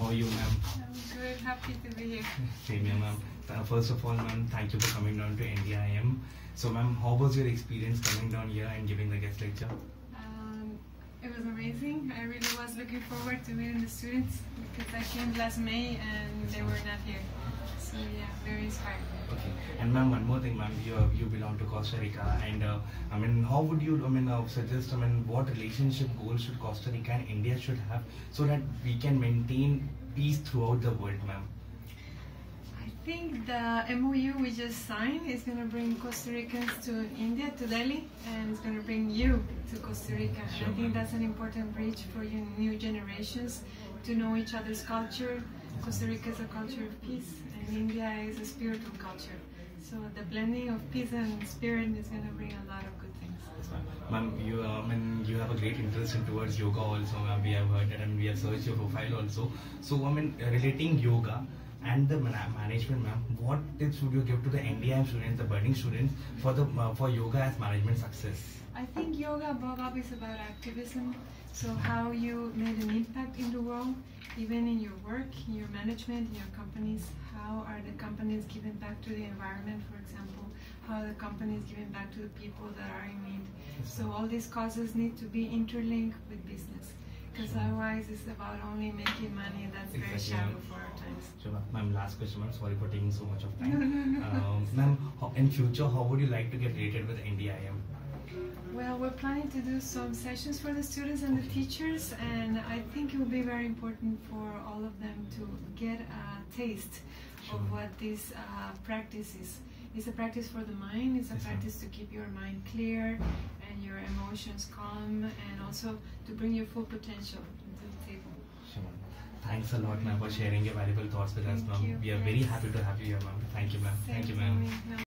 How are you, ma'am? I'm good, happy to be here. Same here, ma'am. First of all, ma'am, thank you for coming down to NDIM. So, ma'am, how was your experience coming down here and giving the guest lecture? It was amazing. I really was looking forward to meeting the students because I came last May and they were not here. So yeah, very inspiring. Okay. And ma'am, one more thing, ma'am, you belong to Costa Rica, and I mean, how would you, suggest, what relationship goals should Costa Rica and India should have so that we can maintain peace throughout the world, ma'am? I think the MOU we just signed is going to bring Costa Ricans to India, to Delhi, and it's going to bring you to Costa Rica. Sure, I think that's an important bridge for you new generations to know each other's culture. Costa Rica is a culture of peace, and India is a spiritual culture. So the blending of peace and spirit is going to bring a lot of good things. Ma'am, you have a great interest in towards yoga also, ma'am. We have heard that and we have searched your profile also. So, relating yoga and the management, ma'am, what tips would you give to the NDIM students, the budding students, for yoga as management success? I think yoga above all is about activism. So how you made an impact in the world, even in your work, in your management, in your companies. How are the companies giving back to the environment, for example? How are the companies giving back to the people that are in need? So all these causes need to be interlinked with business. Because otherwise it's about only making money. That's very shallow for our times. Sure, ma'am, last question, ma'am. Sorry for taking so much of time. No. Ma'am, in future, how would you like to get rated with NDIM? Well, we're planning to do some sessions for the students and the teachers, and I think it will be very important for all of them to get a taste of what this practice is. It's a practice for the mind, it's a practice to keep your mind clear and your emotions calm, and also to bring your full potential into the table. Sure. Thanks a lot, ma'am, for sharing your valuable thoughts with us, ma'am. We are very happy to have you here, ma'am. Thank you, ma'am. Thank you, ma'am.